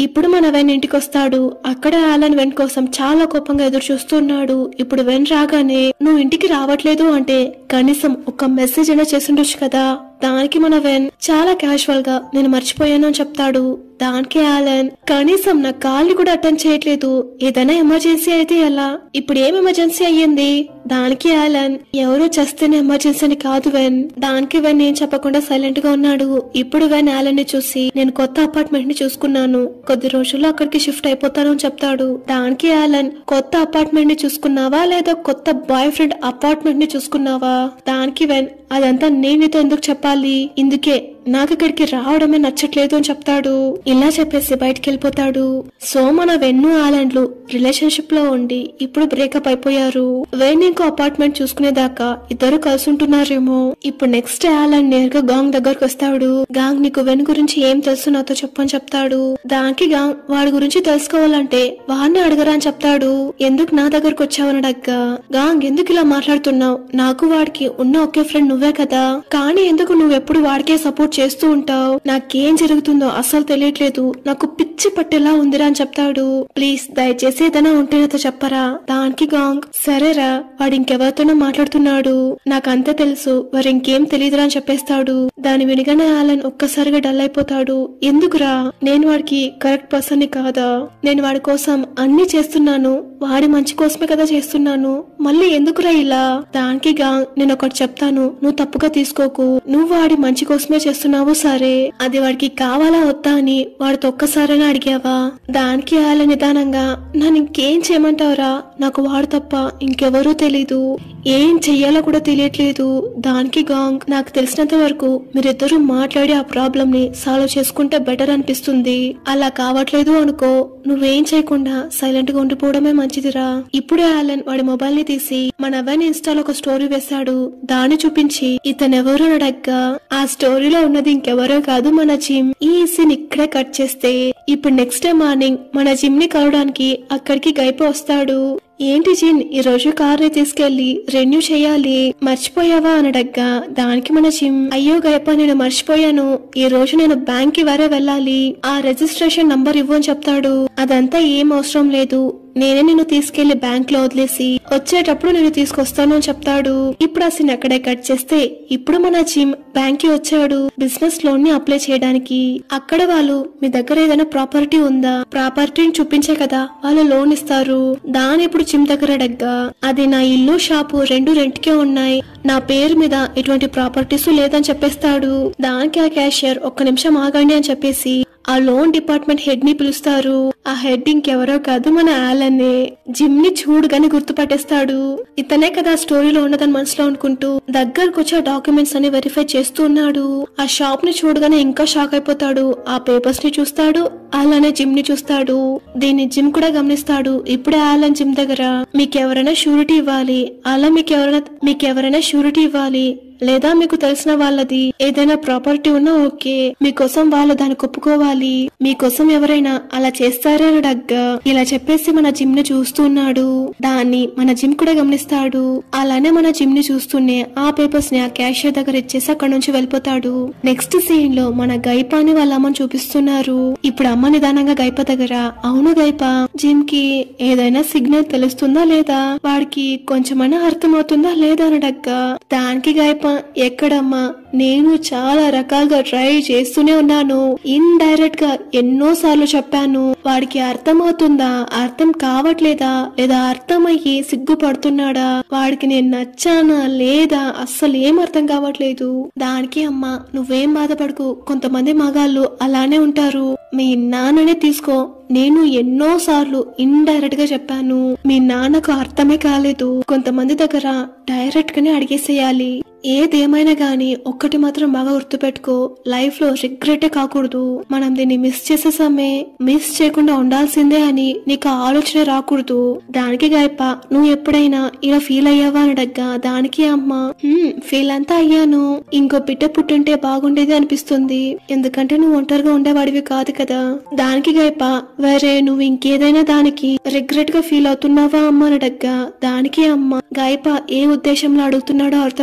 ఇప్పుడు మన వెన్ ఇంటికి వస్తాడు. అక్కడ ఆలన్ వెన్ కోసం చాలా కోపంగా ఎదురు చూస్తున్నాడు. ఇప్పుడు వెన్ రాగానే నువ్వు ఇంటికి రావట్లేదు అంటే కనీసం ఒక మెసేజ్ అయినా చేసిండొచ్చు కదా. దానికి మన వెన్ చాలా క్యాజువల్ గా నేను మర్చిపోయాను అని చెప్తాడు. దానికి ఆలన్ కనీసం నా కాల్ని కూడా అటెండ్ చేయట్లేదు, ఏదైనా ఎమర్జెన్సీ అయితే ఎలా, ఇప్పుడు ఏం ఎమర్జెన్సీ అయ్యింది. దానికి ఆలన్ ఎవరో చేస్తేనే ఎమర్జెన్సీ అని కాదు వెన్. దానికి వెన్ ఏం చెప్పకుండా సైలెంట్ గా ఉన్నాడు. ఇప్పుడు వెన్ ఆలన్ ని చూసి నేను కొత్త అపార్ట్మెంట్ ని చూసుకున్నాను, కొద్ది రోజుల్లో అక్కడికి షిఫ్ట్ అయిపోతాను అని చెప్తాడు. దానికి ఆలన్ కొత్త అపార్ట్మెంట్ ని చూసుకున్నావా లేదా కొత్త బాయ్ ఫ్రెండ్ అపార్ట్మెంట్ ని చూసుకున్నావా. దానికి వెన్ అదంతా నేను నీతో ఎందుకు చెప్పాలి, ఇందుకే నాకు ఇక్కడికి రావడమే నచ్చట్లేదు అని చెప్తాడు. ఇలా చెప్పేసి బయటికి వెళ్ళిపోతాడు. సో మన వెన్ను ఆలన్లు రిలేషన్షిప్ లో ఉండి ఇప్పుడు బ్రేకప్ అయిపోయారు. వెన్ ఇంకో అపార్ట్మెంట్ చూసుకునేదాకా ఇద్దరు కలిసి ఉంటున్నారేమో. ఇప్పుడు నెక్స్ట్ ఆలన్ నేరుగా గాంగ్ దగ్గరకు వస్తాడు. గాంగ్ నీకు వెన్ గురించి ఏం తెలుసు నాతో చెప్పని చెప్తాడు. దానికి గాంగ్ వాడి గురించి తెలుసుకోవాలంటే వాడిని అడగరా అని చెప్తాడు. ఎందుకు నా దగ్గరకు వచ్చావని అడగ్గా గాంగ్ ఎందుకు ఇలా మాట్లాడుతున్నావు, నాకు వాడికి ఉన్న ఒకే ఫ్రెండ్ నువ్వే కదా, కానీ ఎందుకు నువ్వెప్పుడు వాడికే సపోర్ట్ చేస్తూ ఉంటావు, నాకేం జరుగుతుందో అసలు తెలియట్లేదు, నాకు పిచ్చి పట్టేలా ఉందిరా అని చెప్తాడు. ప్లీజ్ దయచేసి ఏదైనా ఉంటే నాతో చెప్పరా. దానికి గాంగ్ సరేరా వాడు ఇంకెవరితోనో మాట్లాడుతున్నాడు, నాకంతే తెలుసు, వారు ఇంకేం తెలియదురా అని చెప్పేస్తాడు. దాని వినగానే ఆలన్ ఒక్కసారిగా డల్ అయిపోతాడు. ఎందుకురా, నేను వాడికి కరెక్ట్ పర్సన్ ని కాదా, నేను వాడి కోసం అన్ని చేస్తున్నాను, వాడి మంచి కోసమే కదా చేస్తున్నాను, మళ్ళీ ఎందుకురా ఇలా. దానికి గాంగ్ నేను ఒకటి చెప్తాను, నువ్వు తప్పుగా తీసుకోకు, నువ్వు వాడి మంచి కోసమే చేస్తున్నావు సరే, అది వాడికి కావాలా వద్దా అని వాడితో ఒక్కసారైనా అడిగావా. దానికి ఆలన్ నిదానంగా నన్ను ఇంకేం చేయమంటావురా, నాకు వాడు తప్ప ఇంకెవరూ తెలీదు, ఏం చెయ్యాలో కూడా తెలియట్లేదు. దానికి గాంగ్ నాకు తెలిసినంత వరకు మీరిద్దరూ మాట్లాడి ఆ ప్రాబ్లం ని సాల్వ్ చేసుకుంటే బెటర్ అనిపిస్తుంది, అలా కావట్లేదు అనుకో నువ్వేం చేయకుండా సైలెంట్ గా ఉండిపోవడమే మంచిదిరా. ఇప్పుడే ఆలన్ వాడి మొబైల్ ని తీసి మన వెన్ ఇన్స్టాలో ఒక స్టోరీ వేశాడు. దాన్ని చూపించి ఇతనెవరో అడగ్గా ఆ స్టోరీలో ఉన్నది ఇంకెవరో కాదు మన జిమ్. ఈ సీన్ ఇక్కడే కట్ చేస్తే ఇప్పుడు నెక్స్ట్ డే మార్నింగ్ మన జిమ్ ని కలవడానికి అక్కడికి గైపో వస్తాడు. ఏంటి జిన్ ఈ రోజు కార్ ని తీసుకెళ్లి రెన్యూ చెయ్యాలి, మర్చిపోయావా అని అడగ్గా దానికి మన జిమ్ అయ్యో గైప నేను మర్చిపోయాను, ఈ రోజు నేను బ్యాంక్ కి వరే వెళ్ళాలి, ఆ రిజిస్ట్రేషన్ నంబర్ ఇవ్వు అని చెప్తాడు. అదంతా ఏం అవసరం లేదు, నేనే నిన్ను తీసుకెళ్లి బ్యాంక్ లో వదిలేసి వచ్చేటప్పుడు నేను తీసుకొస్తాను అని చెప్తాడు. ఇప్పుడు ఆ సీన్ అక్కడే కట్ చేస్తే ఇప్పుడు మన జిమ్ బ్యాంక్ కి వచ్చాడు బిజినెస్ లోన్ ని అప్లై చేయడానికి. అక్కడ వాళ్ళు మీ దగ్గర ఏదైనా ప్రాపర్టీ ఉందా, ప్రాపర్టీని చూపించే కదా వాళ్ళు లోన్ ఇస్తారు. దాని ఇప్పుడు జిమ్ దగ్గర అడగ్గా అది నా ఇల్లు షాపు రెండు రెంట్ కే ఉన్నాయి, నా పేరు మీద ఎటువంటి ప్రాపర్టీస్ లేదని చెప్పేస్తాడు. దానికి ఆ క్యాషియర్ ఒక్క నిమిషం ఆగండి అని చెప్పేసి ఆ లోన్ డిపార్ట్మెంట్ హెడ్ ని పిలుస్తారు. ఆ హెడ్ ఇంకెవరో కాదు మన ఆలనే. జిమ్ ని చూడగానే గుర్తుపట్టేస్తాడు. ఇతనే కదా స్టోరీలో ఉన్నదని మనసులో అనుకుంటూ దగ్గరకు వచ్చి ఆ డాక్యుమెంట్స్ అని వెరిఫై చేస్తూ ఉన్నాడు. ఆ షాప్ ని చూడగానే ఇంకా షాక్ అయిపోతాడు. ఆ పేపర్స్ ని చూస్తాడు, అలానే జిమ్ ని చూస్తాడు. దీన్ని జిమ్ కూడా గమనిస్తాడు. ఇప్పుడే ఆలన్ జిమ్ దగ్గర మీకెవరైనా షూరిటీ ఇవ్వాలి, అలా మీకెవరైనా షూరిటీ ఇవ్వాలి, లేదా మీకు తెలిసిన వాళ్ళది ఏదైనా ప్రాపర్టీ ఉన్నా ఓకే, మీకోసం వాళ్ళు దాన్ని ఒప్పుకోవాలి, మీకోసం ఎవరైనా అలా చేస్తారా అని అడగ్గా ఇలా చెప్పేసి మన జిమ్ ని చూస్తున్నాడు. దాన్ని మన జిమ్ కూడా గమనిస్తాడు. అలానే మన జిమ్ ని చూస్తూనే ఆ పేపర్స్ ని ఆ క్యాషియర్ దగ్గర ఇచ్చేసి అక్కడ నుంచి వెళ్ళిపోతాడు. నెక్స్ట్ సీన్ లో మన గైపాని వాళ్ళ అమ్మని చూపిస్తున్నారు. ఇప్పుడు అమ్మ నిదానంగా గైప దగ్గర అవును గైప, జిమ్ కి ఏదైనా సిగ్నల్ తెలుస్తుందా లేదా, వాడికి కొంచెమైనా అర్థమవుతుందా లేదా అని అడగ్గా దానికి గైప ఎక్కడమ్మా, నేను చాలా రకాలుగా ట్రై చేస్తూనే ఉన్నాను, ఇండైరెక్ట్ గా ఎన్నో సార్లు చెప్పాను, వాడికి అర్థమవుతుందా, అర్థం కావట్లేదా, లేదా అర్థమయ్యి సిగ్గుపడుతున్నాడా, వాడికి నేను నచ్చానా లేదా అస్సలు ఏం అర్థం కావట్లేదు. దానికి అమ్మ నువ్వేం బాధపడకు, కొంతమంది మగాళ్ళు అలానే ఉంటారు, మీ నాన్ననే తీసుకో, నేను ఎన్నో సార్లు ఇండైరెక్ట్ గా చెప్పాను, మీ నాన్నకు అర్థమే కాలేదు, కొంతమంది దగ్గర డైరెక్ట్ గానే అడిగేసేయాలి, ఏదేమైనా గాని ఒక్కటి మాత్రం బాగా గుర్తుపెట్టుకో, లైఫ్ లో రిగ్రెట్ కాకూడదు, మనం దీన్ని మిస్ చేసేసామే, మిస్ చేయకుండా ఉండాల్సిందే అని నీకు ఆలోచన రాకూడదు. దానికి గైప నువ్వు ఎప్పుడైనా ఇలా ఫీల్ అయ్యావా అని అడగ్గా దానికి అమ్మ ఫీల్ అంతా అయ్యాను, ఇంకో బిడ్డ పుట్టుంటే బాగుండేది అనిపిస్తుంది, ఎందుకంటే నువ్వు ఒంటరిగా ఉండేవాడివి కాదు కదా. దానికి గైప వేరే నువ్వు ఇంకేదైనా దానికి రిగ్రెట్ గా ఫీల్ అవుతున్నావా అమ్మ అని అడగ్గా దానికి అమ్మ గైప ఏ ఉద్దేశంలో అడుగుతున్నాడో అర్థం చేసుకుని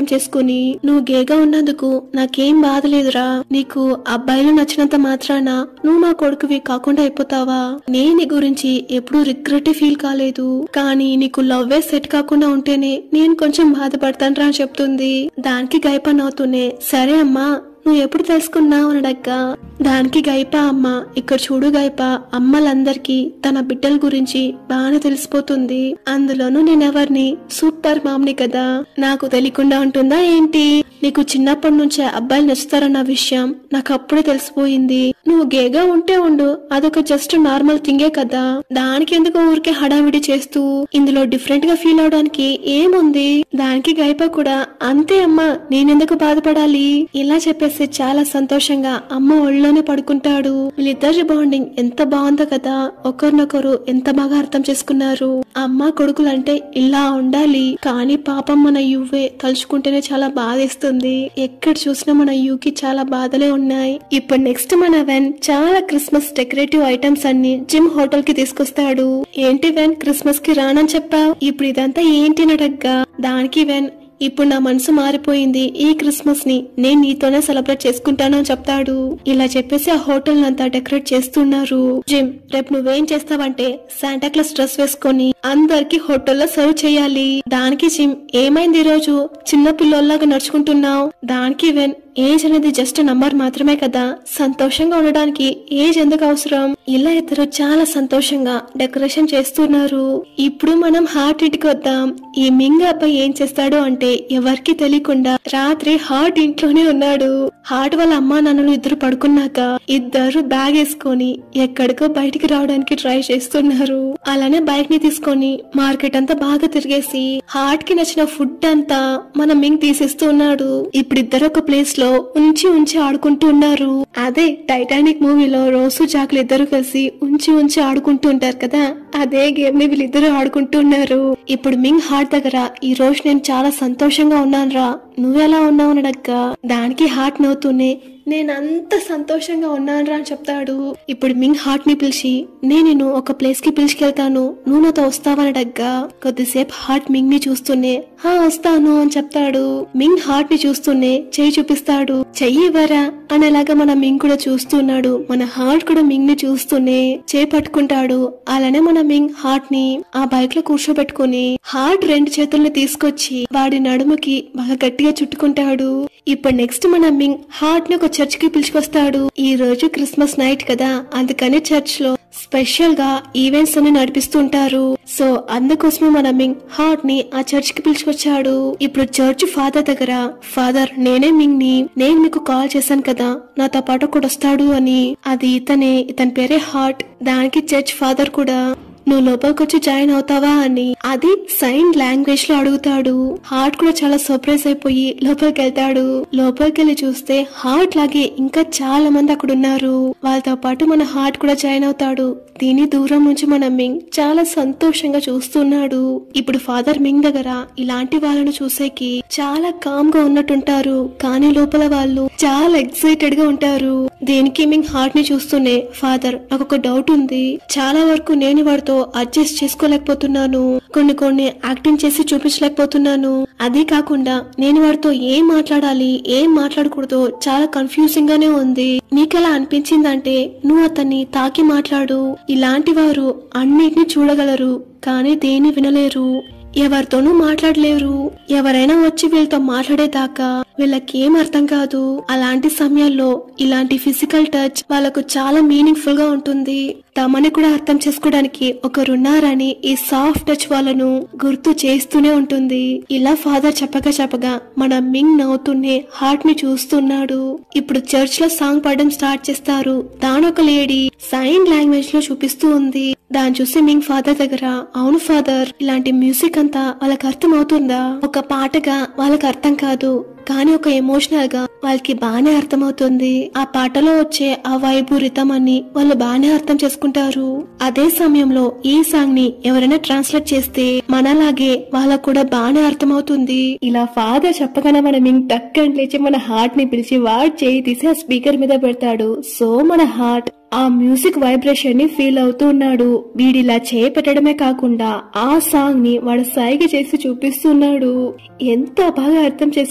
పట్టుకొని, నువ్వు గేగా ఉన్నందుకు నాకేం బాధ లేదురా. నీకు అబ్బాయిలు నచ్చినంత మాత్రాన నువ్వు నా కొడుకువి కాకుండా అయిపోతావా? నేను నీ గురించి ఎప్పుడూ రిగ్రెట్ ఫీల్ కాలేదు. కానీ నీకు లవ్వే సెట్ కాకుండా ఉంటేనే నేను కొంచెం బాధపడతాను రా అని చెప్తుంది. దానికి గైపన్ అవుతూనే సరే అమ్మా నువ్వు ఎప్పుడు తెలుసుకున్నావు అనడక్క. దానికి గైపా అమ్మ, ఇక్కడ చూడు గైపా, అమ్మలందరికీ తన బిడ్డల గురించి బాగానే తెలిసిపోతుంది. అందులోనూ నేనెవరిని సూపర్ మామ్ని కదా, నాకు తెలియకుండా ఉంటుందా ఏంటి? నీకు చిన్నప్పటి నుంచే అబ్బాయిలు నచ్చుతారన్న విషయం నాకు అప్పుడే తెలిసిపోయింది. నువ్వు గేగా ఉంటే ఉండు, అదొక జస్ట్ నార్మల్ థింగే కదా, దానికి ఎందుకు ఊరికే హడావిడి చేస్తూ ఇందులో డిఫరెంట్ గా ఫీల్ అవడానికి ఏముంది? దానికి గైపా కూడా అంతే అమ్మా, నేనెందుకు బాధపడాలి ఇలా చెప్పేసి చాలా సంతోషంగా అమ్మ ఒళ్ళోనే పడుకుంటాడు. వీళ్ళిద్దరి బాండింగ్ ఎంత బాగుందో కదా, ఒకరినొకరు ఎంత బాగా అర్థం చేసుకున్నారు. అమ్మ కొడుకులంటే ఇలా ఉండాలి. కానీ పాపం మన యువే తలుచుకుంటేనే చాలా బాధేస్తుంది. ఎక్కడ చూసినా మన యుకి చాలా బాధలే ఉన్నాయి. ఇప్పుడు నెక్స్ట్ మన వెన్ చాలా క్రిస్మస్ డెకరేటివ్ ఐటమ్స్ అన్ని జిమ్ హోటల్ కి తీసుకొస్తాడు. ఏంటి వెన్ క్రిస్మస్ కి రానని చెప్పావు, ఇప్పుడు ఇదంతా ఏంటి నడగ్గా? దానికి వెన్ ఇప్పుడు నా మనసు మారిపోయింది, ఈ క్రిస్మస్ ని నేను నీతోనే సెలబ్రేట్ చేసుకుంటాను అని చెప్తాడు. ఇలా చెప్పేసి ఆ హోటల్ అంతా డెకరేట్ చేస్తున్నారు. జిమ్ రేపు నువ్వేం చేస్తావంటే శాంటాక్లాస్ డ్రెస్ వేసుకొని అందరికి హోటల్లో సర్వ్ చేయాలి. దానికి జిమ్ ఏమైంది ఈ రోజు చిన్న పిల్లోల్లాగా నడుచుకుంటున్నావు? దానికి వెన్ ఏజ్ అనేది జస్ట్ నంబర్ మాత్రమే కదా, సంతోషంగా ఉండడానికి ఏజ్ ఎందుకు అవసరం? ఇలా ఇద్దరు చాలా సంతోషంగా డెకరేషన్ చేస్తున్నారు. ఇప్పుడు మనం హార్ట్ ఇంటికి వద్దాం. ఈ మింగ్ అబ్బాయి ఏం చేస్తాడు అంటే ఎవరికి తెలియకుండా రాత్రి హార్ట్ ఇంట్లోనే ఉన్నాడు. హార్ట్ వాళ్ళ అమ్మా నాన్నలు ఇద్దరు పడుకున్నాక ఇద్దరు బ్యాగ్ వేసుకొని ఎక్కడికో బయటికి రావడానికి ట్రై చేస్తున్నారు. అలానే బైక్ ని తీసుకొని మార్కెట్ అంతా బాగా తిరిగేసి హార్ట్ కి నచ్చిన ఫుడ్ అంతా మన మింగ్ తీసేస్తున్నాడు. ఇప్పుడు ఇద్దరు ఒక ప్లేస్ లో ఉంచి ఆడుకుంటూ ఉన్నారు. అదే టైటానిక్ మూవీలో రోసు జాకులు ఇద్దరు కలిసి ఉంచి ఆడుకుంటూ ఉంటారు కదా, అదే గేమ్ ని వీళ్ళిద్దరు ఆడుకుంటున్నారు. ఇప్పుడు మింగ్ హార్ట్ దగ్గర ఈ రోజు నేను చాలా సంతోషంగా ఉన్నాను రా, నువ్వెలా ఉన్నావు అనడక్క. దానికి హార్ట్ నవ్వుతూనే నేనంత సంతోషంగా ఉన్నాను రా అని చెప్తాడు. ఇప్పుడు మింగ్ హార్ట్ ని పిలిచి నేను ఒక ప్లేస్ కి పిలిచికెళ్తాను, నువ్వు నాతో వస్తావనడగ్గా. కొద్దిసేపు హార్ట్ మింగ్ ని చూస్తూనే హా వస్తాను అని చెప్తాడు. మింగ్ హార్ట్ ని చూస్తూనే చెయ్యి చూపిస్తాడు. చెయ్యి ఇవ్వరా అనేలాగా మన మింగ్ కూడా చూస్తున్నాడు. మన హార్ట్ కూడా మింగ్ ని చూస్తూనే చేయి పట్టుకుంటాడు. అలానే మన మింగ్ హార్ట్ ని ఆ బైక్ లో కూర్చోబెట్టుకుని హార్ట్ రెండు చేతుల్ని తీసుకొచ్చి వాడి నడుముకి బాగా గట్టిగా చుట్టుకుంటాడు. ఇప్పుడు నెక్స్ట్ మన మింగ్ హార్ట్ ని ఒక చర్చ్ కి పిలుచుకొస్తాడు. ఈ రోజు క్రిస్మస్ నైట్ కదా, అందుకని చర్చ్ లో స్పెషల్ గా ఈవెంట్స్ అన్ని నడిపిస్తుంటారు. సో అందుకోసమే మన మింగ్ హార్ట్ ని ఆ చర్చ్ కి పిలుచుకొచ్చాడు. ఇప్పుడు చర్చ్ ఫాదర్ దగ్గర ఫాదర్ నేనే మింగ్ ని, నేను మీకు కాల్ చేశాను కదా నాతో పాటు కూడా వస్తాడు అని. అది ఇతని పేరే హార్ట్. దానికి చర్చ్ ఫాదర్ కూడా నువ్వు లోపలికొచ్చి జాయిన్ అవుతావా అని అది సైన్ లాంగ్వేజ్ లో అడుగుతాడు. హార్ట్ కూడా చాలా సర్ప్రైజ్ అయిపోయి లోపలికి వెళ్తాడు. లోపలికి వెళ్ళి చూస్తే హార్ట్ లాగే ఇంకా చాలా మంది అక్కడ ఉన్నారు. వాళ్ళతో పాటు మన హార్ట్ కూడా జాయిన్ అవుతాడు. దీని దూరం నుంచి మన మింగ్ చాలా సంతోషంగా చూస్తున్నాడు. ఇప్పుడు ఫాదర్ మింగ్ దగ్గర ఇలాంటి వాళ్ళను చూసేకి చాలా కామ్ గా ఉన్నట్టుంటారు, కానీ లోపల వాళ్ళు చాలా ఎక్సైటెడ్ గా ఉంటారు. దేనికి మింగ్ హార్ట్ ని చూస్తూనే ఫాదర్ నాకు ఒక డౌట్ ఉంది, చాలా వరకు నేను వాడితో అడ్జస్ట్ చేసుకోలేకపోతున్నాను, కొన్ని యాక్టింగ్ చేసి చూపించలేకపోతున్నాను. అదే కాకుండా నేను వాడితో ఏం మాట్లాడాలి ఏం మాట్లాడకూడదో చాలా కన్ఫ్యూజింగ్ గానే ఉంది. నీకెలా అనిపించిందంటే నువ్వు అతన్ని తాకి మాట్లాడు. ఇలాంటి వారు అన్నిటిని చూడగలరు కానీ దేన్ని వినలేరు, ఎవరితోనూ మాట్లాడలేరు. ఎవరైనా వచ్చి వీళ్ళతో మాట్లాడేదాకా వీళ్ళకేం అర్థం కాదు. అలాంటి సమయాల్లో ఇలాంటి ఫిజికల్ టచ్ వాళ్ళకు చాలా మీనింగ్ఫుల్ గా ఉంటుంది. తమని కూడా అర్థం చేసుకోవడానికి ఒకరున్నారని ఈ సాఫ్ట్ టచ్ వాళ్ళను గుర్తు చేస్తూనే ఉంటుంది. ఇలా ఫాదర్ చెప్పగా మన మింగ్ నవ్వుతూనే హార్ట్ ని చూస్తున్నాడు. ఇప్పుడు చర్చ్ లో సాంగ్ పాడడం స్టార్ట్ చేస్తారు. దానొక లేడీ సైన్ లాంగ్వేజ్ లో చూపిస్తూ ఉంది. దాన్ని చూసి మింగ్ ఫాదర్ దగ్గర అవును ఫాదర్, ఇలాంటి మ్యూజిక్ అంతా వాళ్ళకి అర్థం అవుతుందా? ఒక పాటగా వాళ్ళకి అర్థం కాదు, కానీ ఒక ఎమోషనల్ గా వాళ్ళకి బానే అర్థమవుతుంది. ఆ పాటలో వచ్చే ఆ వైబు రితం అని వాళ్ళు బానే అర్థం చేసుకుంటారు. అదే సమయంలో ఈ సాంగ్ ని ఎవరైనా ట్రాన్స్లేట్ చేస్తే మనలాగే వాళ్ళకు కూడా బానే అర్థమవుతుంది. ఇలా ఫాదర్ చెప్పగానే మన మింగ్ టక్కని లేచి మన హార్ట్ ని పిలిచి వాడు చేయి తీసి ఆ స్పీకర్ మీద పెడతాడు. సో మన హార్ట్ ఆ మ్యూజిక్ వైబ్రేషన్ ని ఫీల్ అవుతూ ఉన్నాడు. వీడిలా చేయి పెట్టడమే కాకుండా ఆ సాంగ్ ని వాడు సైగ చేసి చూపిస్తున్నాడు. ఎంత బాగా అర్థం చేసుకున్నాడు కదా.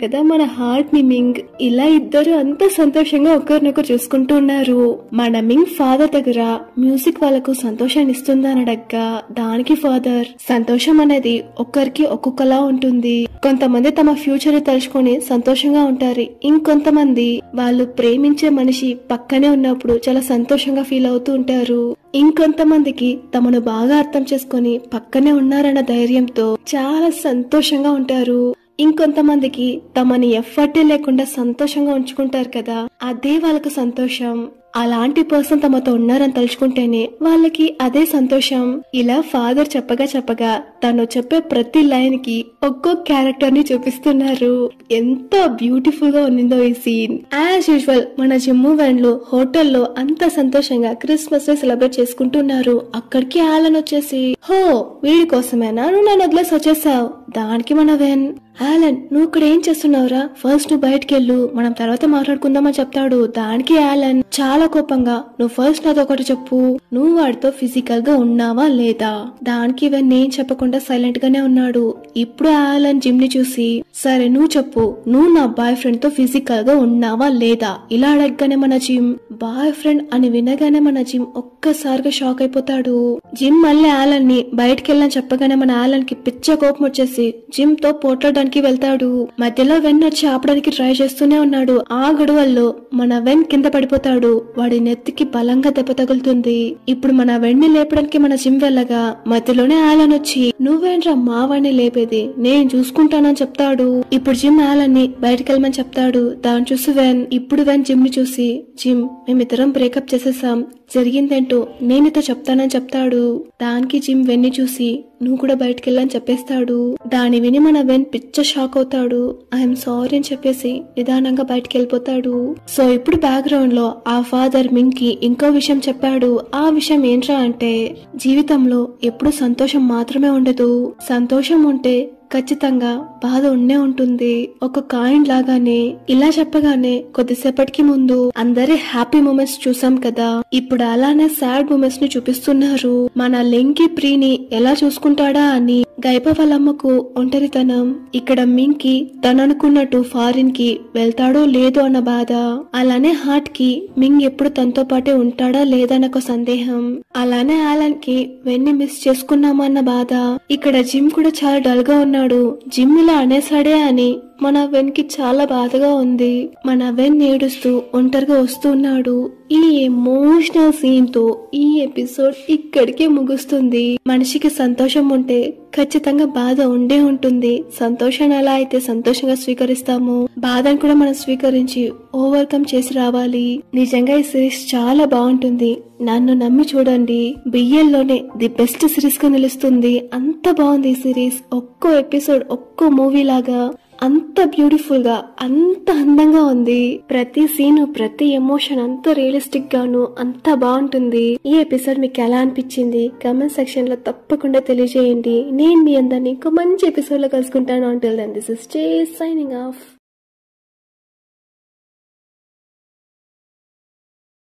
కదా మన హార్ట్ ని మింగ్. ఇలా ఇద్దరు అంత సంతోషంగా ఒకరినొకరు చూసుకుంటూ ఉన్నారు. మన మింగ్ ఫాదర్ దగ్గర మ్యూజిక్ వాళ్ళకు సంతోషాన్ని ఇస్తుందని అడగ్గా దానికి ఫాదర్, సంతోషం అనేది ఒక్కరికి ఒక్కొక్కలా ఉంటుంది. కొంతమంది తమ ఫ్యూచర్ తలుచుకొని సంతోషంగా ఉంటారు. ఇంకొంతమంది వాళ్ళు ప్రేమించే మనిషి పక్కనే ఉన్నప్పుడు చాలా సంతోషంగా ఫీల్ అవుతూ ఉంటారు. ఇంకొంతమందికి తమను బాగా అర్థం చేసుకొని పక్కనే ఉన్నారన్న ధైర్యంతో చాలా సంతోషంగా ఉంటారు. ఇంకొంతమందికి తమని ఎఫర్టే లేకుండా సంతోషంగా ఉంచుకుంటారు కదా, అదే వాళ్ళకు సంతోషం. అలాంటి పర్సన్ తమతో ఉన్నారని తలుచుకుంటేనే వాళ్ళకి అదే సంతోషం. ఇలా ఫాదర్ చెప్పగా తను చెప్పే ప్రతి లైన్ కి ఒక్కో క్యారెక్టర్ ని చూపిస్తున్నారు. ఎంత బ్యూటిఫుల్ గా ఉన్నిందో ఈ సీన్. యాజ్ యూజువల్ మన జమ్మూ వ్యాన్ లో హోటల్లో అంత సంతోషంగా క్రిస్మస్ డే సెలబ్రేట్ చేసుకుంటున్నారు. అక్కడికి ఆలన్ వచ్చేసి, హో వీడి కోసమేనా నువ్వు నన్ను వదిలేసి వచ్చేసావు? దానికి మన వెన్, ఆలన్ నువ్వు ఇక్కడ ఏం చేస్తున్నావురా, ఫస్ట్ నువ్వు బయటికి వెళ్ళు, మనం తర్వాత మాట్లాడుకుందామని చెప్తాడు. దానికి ఆలన్ చాలా కోపంగా, నువ్వు ఫస్ట్ నాతో ఒకటి చెప్పు, నువ్వు వాడితో ఫిజికల్ గా ఉన్నావా లేదా? దానికి వెన్ ఏం చెప్పకుండా సైలెంట్ గానే ఉన్నాడు. ఇప్పుడు ఆలన్ జిమ్ ని చూసి, సరే నువ్వు చెప్పు, నువ్వు నా బాయ్ ఫ్రెండ్ తో ఫిజికల్ గా ఉన్నావా లేదా? ఇలా అడగగానే మన జిమ్ బాయ్ ఫ్రెండ్ అని వినగానే మన జిమ్ ఒక్కసారిగా షాక్ అయిపోతాడు. జిమ్ మళ్ళీ ఆలన్ ని బయటికి వెళ్ళని చెప్పగానే మన ఆలన్ కి పిచ్చ కోపం వచ్చేసి జిమ్ తో పోట్లాడడానికి వెళ్తాడు. మధ్యలో వెన్ వచ్చి ఆపడానికి ట్రై చేస్తూనే ఉన్నాడు. ఆ గొడవల్లో మన వెన్ కింద పడిపోతాడు. వాడి నెత్తికి బలంగా దెబ్బ తగులుతుంది. ఇప్పుడు మన వెన్ ని లేపడానికి మన జిమ్ వెళ్ళగా మధ్యలోనే ఆలన్ వచ్చి, నువ్వేంట్రా మా వాడిని లేపేది, నేను చూసుకుంటానని చెప్తాడు. ఇప్పుడు జిమ్ ఆలన్ ని బయటకు వెళ్ళమని చెప్తాడు. దాన్ని చూసి వెన్, ఇప్పుడు వెన్ జిమ్ ని చూసి, జిమ్ మేమిద్దరం బ్రేకప్ చేసేసాం, జరిగిందేంటో నేనితో చెప్తానని చెప్తాడు. దానికి జిమ్ వెన్ ని చూసి, నువ్వు కూడా బయటకు వెళ్ళని చెప్పేస్తాడు. దాని విని మన వెన్ పిచ్చ షాక్ అవుతాడు. ఐఎమ్ సారీ అని చెప్పేసి నిదానంగా బయటకు వెళ్ళిపోతాడు. సో ఇప్పుడు బ్యాక్గ్రౌండ్ లో ఆ ఫాదర్ మింగ్ కి ఇంకో విషయం చెప్పాడు. ఆ విషయం ఏంట్రా అంటే, జీవితంలో ఎప్పుడు సంతోషం మాత్రమే ఉండదు. సంతోషం ఉంటే ఖచ్చితంగా బాధ ఉండే ఉంటుంది. ఒక కాయిన్ లాగానే. ఇలా చెప్పగానే కొద్దిసేపటికి ముందు అందరి హ్యాపీ మూమెంట్స్ చూసాం కదా, ఇప్పుడు అలానే సాడ్ మూమెంట్స్ ని చూపిస్తున్నారు. మన లెంకి ప్రీని ఎలా చూసుకుంటాడా అని గైప వాళ్ళమ్మకు ఒంటరితనం. ఇక్కడ మింగ్ కి తననుకున్నట్టు ఫారిన్ కి వెళ్తాడో లేదో అన్న బాధ. అలానే హార్ట్ కి మింగ్ ఎప్పుడు తనతో పాటే ఉంటాడా లేదన్న ఒక సందేహం. అలానే ఆలన్ కి వెన్ని మిస్ చేసుకున్నామా అన్న బాధ. ఇక్కడ జిమ్ కూడా చాలా డల్ గా ఉన్నాడు. జిమ్ ఇలా అనేసాడే అని మన వెన్ కి చాలా బాధగా ఉంది. మన వెన్ ఏడుస్తూ ఒంటరిగా వస్తున్నాడు. ఈ ఎమోషనల్ సీన్ తో ఈ ఎపిసోడ్ ఇక్కడికే ముగుస్తుంది. మనిషికి సంతోషం ఉంటే ఖచ్చితంగా బాధ ఉండే ఉంటుంది. సంతోషాన్ని ఎలా అయితే సంతోషంగా స్వీకరిస్తామో, బాధను కూడా మనం స్వీకరించి ఓవర్కమ్ చేసి రావాలి. నిజంగా ఈ సిరీస్ చాలా బాగుంటుంది. నన్ను నమ్మి చూడండి, బిఎల్ లోనే ది బెస్ట్ సిరీస్ గా నిలుస్తుంది. అంత బాగుంది ఈ సిరీస్. ఒక్కో ఎపిసోడ్ ఒక్కో మూవీ లాగా అంత బ్యూటిఫుల్ గా, అంత అందంగా ఉంది. ప్రతి సీను, ప్రతి ఎమోషన్ అంత రియలిస్టిక్ గాను అంత బాగుంటుంది. ఈ ఎపిసోడ్ మీకు ఎలా అనిపించింది కామెంట్ సెక్షన్ లో తప్పకుండా తెలియజేయండి. నేను మీ అందరినీ ఇంకో మంచి ఎపిసోడ్ లో కలుసుకుంటాను. Until then this is J signing of.